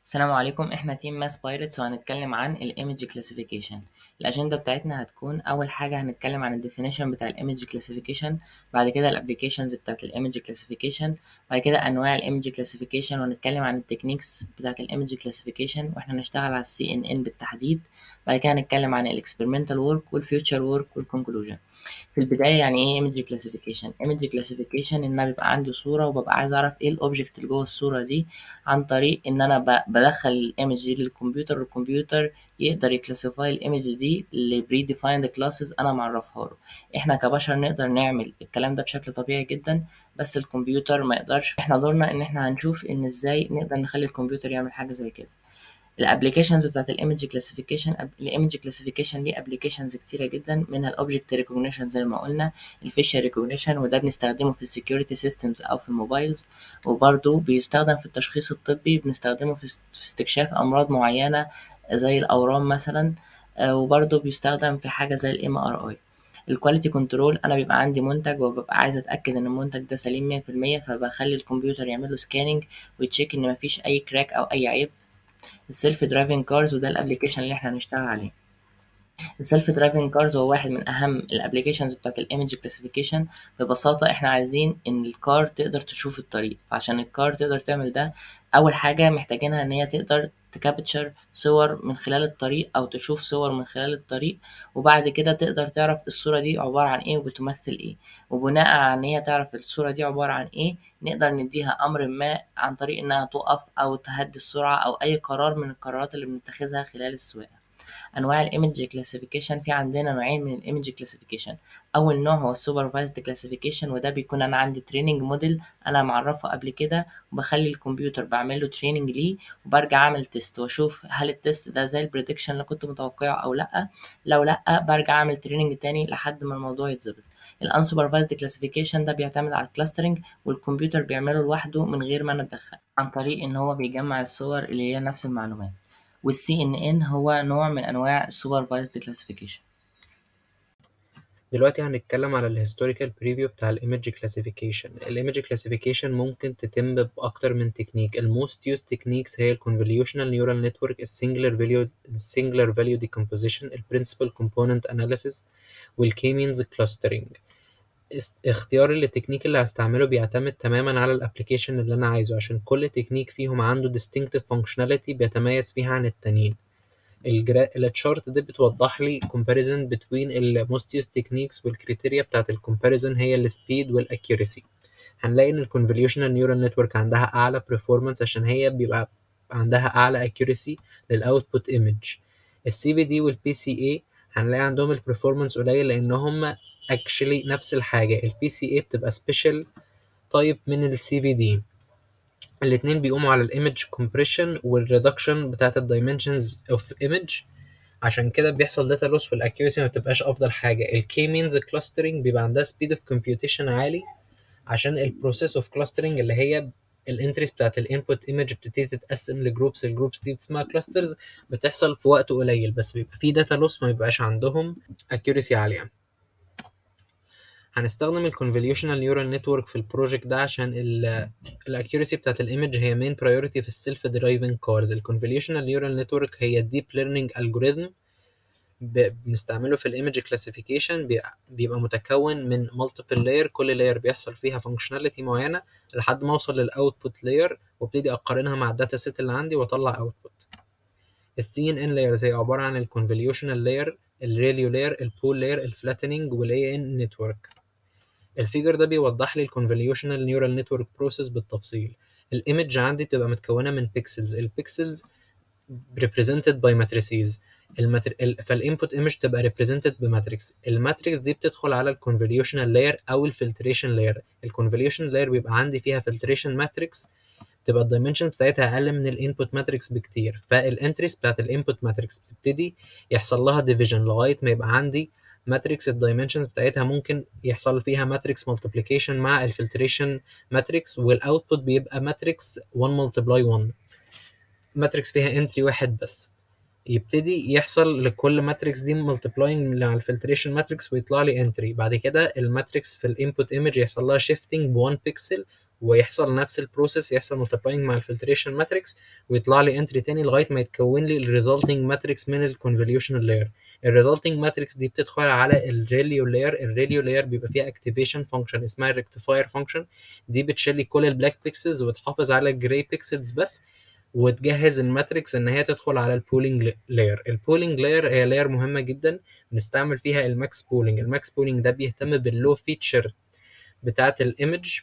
السلام عليكم، احنا تيم ماس بايرتس وهنتكلم عن الايمج كلاسيفيكيشن. الاجنده بتاعتنا هتكون اول حاجه هنتكلم عن الديفينيشن بتاع الايمج كلاسيفيكيشن، بعد كده الابليكيشنز بتاعت الايمج كلاسيفيكيشن، بعد كده انواع الايمج كلاسيفيكيشن، وهنتكلم عن التكنيكس بتاعت الايمج كلاسيفيكيشن واحنا هنشتغل على السي ان ان بالتحديد. بعد كده هنتكلم عن الاكسبيرمنتال ورك والفيوتشر ورك والكونكلوجن. في البداية يعني ايه ايمج كلاسيفيكيشن؟ ايمج كلاسيفيكيشن ان انا بيبقى عندي صورة وببقى عايز اعرف ايه الاوبجكت اللي جوه الصورة دي، عن طريق ان انا بدخل الايمج دي للكمبيوتر، والكمبيوتر يقدر يكلاسيفاي الايمج دي لبري ديفايند كلاسز انا معرفها له. احنا كبشر نقدر نعمل الكلام ده بشكل طبيعي جدا، بس الكمبيوتر ما يقدرش. احنا دورنا ان احنا هنشوف ان ازاي نقدر نخلي الكمبيوتر يعمل حاجة زي كده. الابلكيشنز بتاعت الايمج كلاسيفيكيشن، الايمج كلاسيفيكيشن ليه ابلكيشنز كتيره جدا، منها الاوبجكت ريكوجنيشن زي ما قلنا، الفيشل ريكوجنيشن وده بنستخدمه في السكيورتي سيستمز او في الموبايلز، وبرضه بيستخدم في التشخيص الطبي، بنستخدمه في استكشاف امراض معينه زي الاورام مثلا، وبرضه بيستخدم في حاجه زي الام ار اي. الكواليتي كنترول، انا بيبقى عندي منتج وببقى عايز اتاكد ان المنتج ده سليم 100%، فبخلي الكمبيوتر يعمل له سكاننج ويتشيك ان مفيش اي كراك او اي عيب. السيلف درايفنج كارز وده الابلكيشن اللي احنا هنشتغل عليه. السيلف درايفنج كارز هو واحد من اهم الابلكيشنز بتاعت الايمج كلاسيفيكيشن. ببساطه احنا عايزين ان الكار تقدر تشوف الطريق، عشان الكار تقدر تعمل ده اول حاجه محتاجينها ان هي تقدر تكابتشر صور من خلال الطريق او تشوف صور من خلال الطريق، وبعد كده تقدر تعرف الصوره دي عباره عن ايه وبتمثل ايه، وبناء على ان هي تعرف الصوره دي عباره عن ايه نقدر نديها امر ما عن طريق انها تقف او تهدي السرعه او اي قرار من القرارات اللي بنتخذها خلال السواقه. انواع الايمج كلاسيفيكيشن، في عندنا نوعين من الايمج كلاسيفيكيشن. اول نوع هو السوبرفايزد كلاسيفيكيشن، وده بيكون انا عندي تريننج موديل انا معرفه قبل كده، وبخلي الكمبيوتر بعمل له تريننج ليه، وبرجع اعمل تيست واشوف هل التيست ده زي البريدكشن اللي كنت متوقعه او لا. لو لا برجع اعمل تريننج تاني لحد ما الموضوع يتظبط. الانسوبرفايزد كلاسيفيكيشن ده بيعتمد على الكلاسترنج، والكمبيوتر بيعمله لوحده من غير ما انا اتدخل، عن طريق ان هو بيجمع الصور اللي هي نفس المعلومات. والسي ان ان هو نوع من انواع السوبرفايزد كلاسيفيكيشن. دلوقتي هنتكلم على الهيستوريكال بريفيو بتاع الايمج كلاسيفيكيشن. الايمج كلاسيفيكيشن ممكن تتم باكتر من تكنيك. الموست يوز تكنيكس هي الكونفوليوشنال نيورال نتورك، السنجلر فاليو ديكومبوزيشن، البرنسبل كومبوننت اناليسيس، والكي مينز كلاسترنج. اختيار التكنيك اللي هستعمله بيعتمد تماما على الابليكيشن اللي انا عايزه، عشان كل تكنيك فيهم عنده distinctive functionality بيتميز فيها عن التانيين. التشارت دي بتوضح لي comparison between ال most used techniques، والكريتيريا بتاعت الكومباريزن هي السبيد والاكيوريسي. هنلاقي ان الكونفوليوشنال نيورال نتورك عندها اعلى performance عشان هي بيبقى عندها اعلى accuracy للاوتبوت ايمج. السي في دي والبي سي اي هنلاقي عندهم البرفورمانس قليل لان هم actually نفس الحاجه. البي سي اي بتبقى سبيشال تايب من السي في دي. الاتنين بيقوموا على الايمج كومبريشن والريدكشن بتاعت الدايمنشنز اوف ايمج، عشان كده بيحصل داتا لوس والاكيورسي ما بتبقاش افضل حاجه. الكي مينز كلاسترنج بيبقى عندها سبيد اوف كومبيوتيشن عالي، عشان البروسيس اوف كلاسترنج اللي هي الانتريز بتاعت الانبوت ايمج بتبتدي تتقسم لجروبس. الجروبس دي اسمها كلاسترز، بتحصل في وقت قليل بس بيبقى في داتا لوس، ما بيبقاش عندهم اكيورسي عاليه. هنستخدم الكونفوليوشنال نيورال نتورك في البروجكت ده عشان الاكيورسي بتاعت الايمج هي مين برايورتي في السيلف درايفنج كارز. الكونفوليوشنال نيورال نتورك هي الديب ليرنينج الجوريثم بنستعمله في الايمج كلاسيفيكيشن. بيبقى متكون من مالتيبل لاير، كل لاير بيحصل فيها فانكشناليتي معينه لحد ما اوصل للاوتبوت لاير، وابتدي اقارنها مع الداتا سيت اللي عندي واطلع اوتبوت. السي ان ان لايرز هي عباره عن الكونفوليوشنال لاير، الريليو لاير، البول لاير، الفلاتنينج، والاي ان نتورك. الفيجر ده بيوضح لي الكونفوليوشنال نيورال نتورك بروسيس بالتفصيل. الايمج عندي بتبقى متكونه من بيكسلز، البيكسلز represented by matrices. فالانبوت ايمج تبقى represented بماتريكس. الماتريكس دي بتدخل على الكونفوليوشنال لاير او الفلتريشن لاير. الكونفوليوشن لاير بيبقى عندي فيها فلتريشن ماتريكس، بتبقى الدايمنشن بتاعتها اقل من الانبوت ماتريكس بكتير، فالانتريز بتاعت الانبوت ماتريكس بتبتدي يحصل لها ديفيجن لغايه ما يبقى عندي ماتريكس الدايمنشنز بتاعتها ممكن يحصل فيها ماتريكس مالتيبليكيشن مع الفلتريشن ماتريكس، والاوتبوت بيبقى ماتريكس 1 ملتبلاي 1، ماتريكس فيها انتري واحد بس. يبتدي يحصل لكل ماتريكس دي ملتبلاينج مع الفلتريشن ماتريكس ويطلع لي انتري. بعد كده الماتريكس في الانبوت ايمج يحصل لها شيفتنج ب1 بيكسل، ويحصل نفس البروسيس، يحصل مالتيبلاينج مع الفلتريشن ماتريكس، ويطلع لي انتري تاني لغايه ما يتكون لي الريزلتنج ماتريكس من الكونفوليوشن لاير. الريزلتنج ماتريكس دي بتدخل على الريليو لاير. الريليو لاير بيبقى فيها اكتيفيشن فانكشن اسمها الريكتيفاير فانكشن، دي بتشيل لي كل البلاك بيكسلز وتحافظ على الجراي بيكسلز بس، وتجهز الماتريكس ان هي تدخل على البولينج لاير. البولينج لاير هي لاير مهمه جدا بنستعمل فيها الماكس بولينج. الماكس بولينج ده بيهتم باللو فيتشر بتاعه الايمج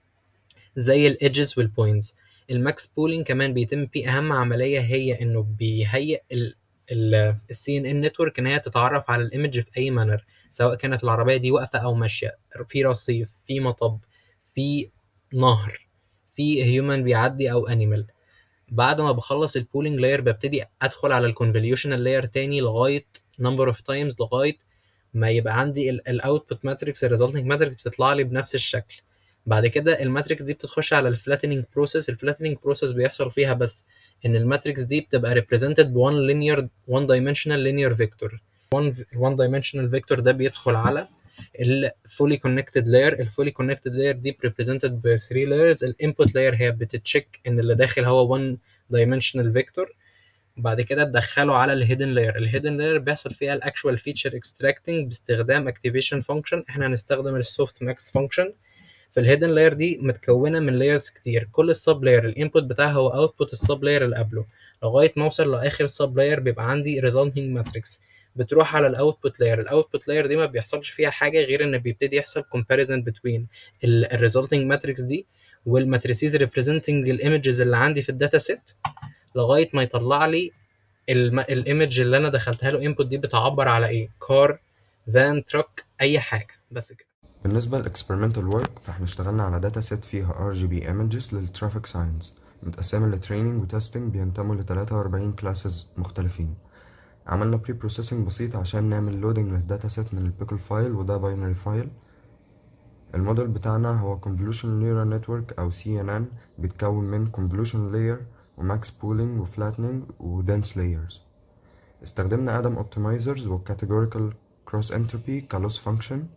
زي الايدجز والبوينتس. الماكس بولينج كمان بيتم فيه اهم عمليه، هي انه بيهيئ السي ان ان نتورك ان هي تتعرف على الايمج في اي مانر، سواء كانت العربيه دي واقفه او ماشيه، في رصيف، في مطب، في نهر، في هيومن بيعدي او انيمال. بعد ما بخلص البولينج لاير ببتدي ادخل على الكونفوليوشنال لاير تاني لغايه نمبر اوف تايمز، لغايه ما يبقى عندي الاوتبوت ماتريكس، الريزلتنج ماتريكس بتطلع لي بنفس الشكل. بعد كده الماتريكس دي بتخش على الفلاتنينج بروسيس. الفلاتنينج بروسيس بيحصل فيها بس ان الماتريكس دي بتبقى ريبريزنتد ب one dimensional linear vector. one dimensional vector ده بيدخل على الفولي كونكتد لاير. الفولي كونكتد لاير دي ريبريزنتد ب 3 لايرز. الانبوت لاير هي بتتشيك ان اللي داخل هو one dimensional vector، وبعد كده تدخله على الهيدن لاير. الهيدن لاير بيحصل فيها الاكشوال فيتشر اكستراكتنج باستخدام اكتيفيشن فانكشن. احنا هنستخدم السوفت ماكس فانكشن. في الهيدن لاير دي متكونه من لايرز كتير، كل السب لاير الانبوت بتاعها هو اوتبوت السب لاير اللي قبله، لغايه ما اوصل لاخر سب لاير بيبقى عندي ريزلتنج ماتريكس بتروح على الاوتبوت لاير. الاوتبوت لاير دي ما بيحصلش فيها حاجه غير ان بيبتدي يحصل كومباريزن بين الريزلتنج ماتريكس دي والماتريسيز ريبريزنتنج الايمجز اللي عندي في الداتا سيت، لغايه ما يطلع لي الايمج اللي انا دخلتها له انبوت دي بتعبر على ايه، كار، فان، تراك، اي حاجه. بس كده. بالنسبة للإكسبيرمنتال ورك فاحنا اشتغلنا على داتا سيت فيها RGB images للترافيك ساينز متقسمة لتريننج وتستنج، بينتموا ل 43 كلاسز مختلفين. عملنا بري بروسيسنج بسيط عشان نعمل لودنج للداتا سيت من البيكل فايل، وده باينري فايل. الموديل بتاعنا هو Convolutional Neural Network أو CNN، بيتكون من Convolution Layer وماكس بولينج وفلاتنينج ودنس layers. استخدمنا Adam Optimizers وCategorical Cross Entropy كلوس فانكشن.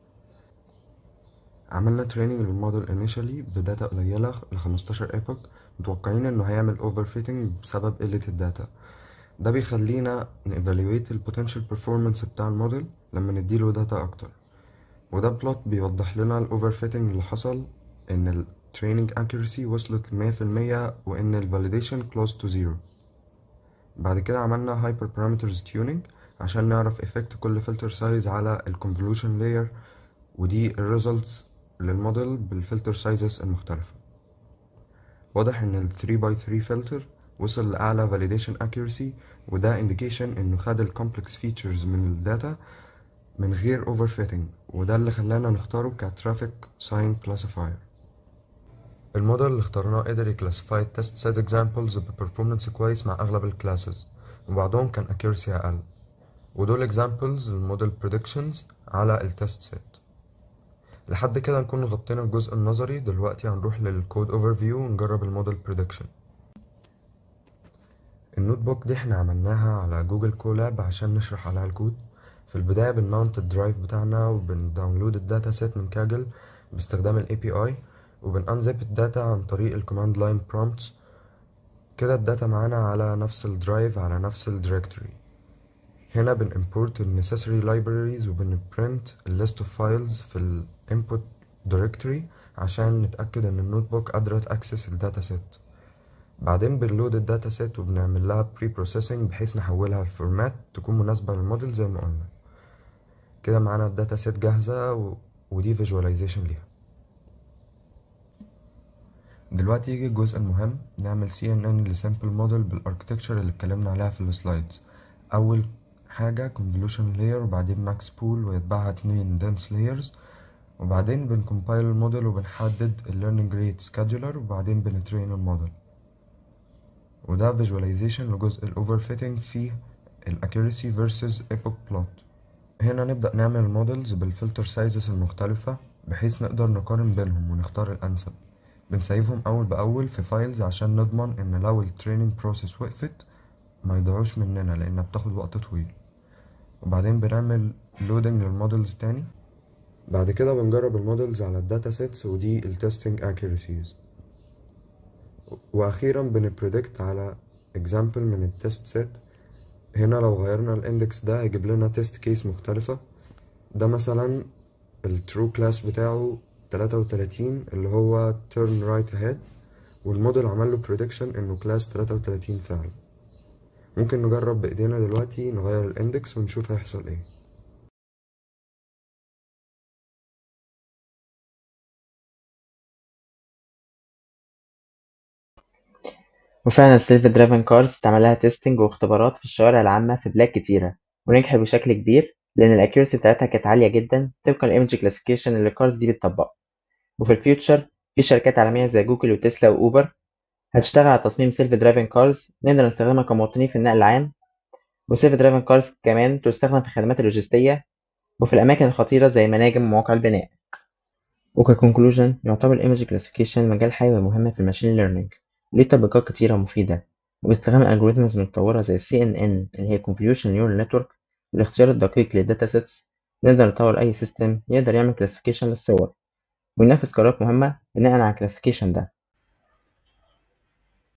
عملنا تريننج للموديل initially بداتا قليلة ل15 epoch، متوقعين انه هيعمل overfitting بسبب قلة الداتا. ده بيخلينا نevaluate ال potential performance بتاع الموديل لما نديله داتا اكتر. وده بلوت بيوضح لنا ال overfitting اللي حصل، ان ال training accuracy وصلت ل100% وان ال validation close to 0. بعد كده عملنا hyper parameters tuning عشان نعرف effect كل filter size على ال convolution layer، ودي ال results للموديل بالفلتر سايزز المختلفة. واضح ان ال 3x3 فلتر وصل لأعلى validation accuracy، وده indication انه خد ال complex features من الداتا من غير overfitting، وده اللي خلانا نختاره كترافيك ساين كلاسيفاير. الموديل اللي اخترناه قدر يكلاسيفاي التست سيت examples بperformance كويس مع أغلب الكلاسز، وبعضهم كان accuracy أقل، ودول examples للموديل predictions على التست سيت. لحد كده نكون غطينا الجزء النظري. دلوقتي هنروح للكود اوفرفيو ونجرب الموديل بريدكشن. النوت بوك دي احنا عملناها على جوجل كولاب عشان نشرح عليها الكود. في البداية بنماونت الدرايف بتاعنا وبنداونلود الداتا سيت من كاجل باستخدام ال API، وبنأنزب الداتا عن طريق الكوماند لاين prompts. كده الداتا معانا على نفس الدرايف على نفس الدايركتوري. هنا بنimport ال necessary libraries وبنprint ال list of files في ال input directory عشان نتأكد ان النوت بوك قادرة تأكسس الداتا سيت. بعدين بنلود الداتا سيت وبنعمل لها pre processing بحيث نحولها لفورمات تكون مناسبة للموديل زي ما قلنا. كده معانا الداتا سيت جاهزة ودي visualization ليها. دلوقتي يجي الجزء المهم، نعمل CNN لسامبل موديل بالاركتكتشر اللي اتكلمنا عليها في السلايدز. أول حاجة convolution layer وبعدين max pool ويتبعها 2 dense layers، وبعدين بنكمبايل الموديل وبنحدد ال learning rate scheduler، وبعدين بنترين الموديل. وده visualization لجزء ال overfitting فيه ال accuracy versus epoch plot. هنا نبدأ نعمل المودلز بالفلتر سايزز المختلفة بحيث نقدر نقارن بينهم ونختار الأنسب. بنسيفهم أول بأول في فايلز عشان نضمن إن لو ال training process وقفت ما يضيعوش مننا لأنها بتاخد وقت طويل. وبعدين بنعمل loading للمودلز تاني. بعد كده بنجرب المودلز على الداتا سيتس ودي ال testing accuracies. وأخيرا بنبريدكت على example من التست سيت. هنا لو غيرنا الاندكس ده هيجيب لنا تيست كيس مختلفة. ده مثلا الترو كلاس بتاعه 33 اللي هو turn right ahead، والموديل عمل له prediction انه كلاس 33 فعلا. ممكن نجرب بايدينا دلوقتي نغير الاندكس ونشوف هيحصل ايه. وفعلا السيلف درايفن كارز اتعمل لها تيستنج واختبارات في الشوارع العامة في بلاد كتيرة ونجحت بشكل كبير لأن الأكيورسي بتاعتها كانت عالية جدا طبقا للإيمج كلاسيفيكيشن اللي الكارز دي بتطبقه. وفي الفيوتشر في شركات عالمية زي جوجل وتسلا وأوبر هتشتغل على تصميم سيلف درايفن كارز نقدر نستخدمها كمواطنين في النقل العام، وسيلف درايفن كارز كمان تستخدم في الخدمات اللوجستية وفي الأماكن الخطيرة زي مناجم ومواقع البناء. وككونكلوجن يعتبر الإيمج كلاسيفيكيشن مجال حيوي ومهم في الماشين ليرنينج، ليه تطبيقات كتيرة مفيدة، وباستخدام الجوريزمز متطورة زي CNN اللي هي Convolutional Neural Network والاختيار الدقيق للداتا سيتس نقدر نطور أي سيستم يقدر يعمل كلاسيفيكيشن للصور وينفذ قرارات مهمة بناء على الكلاسيفيكيشن ده.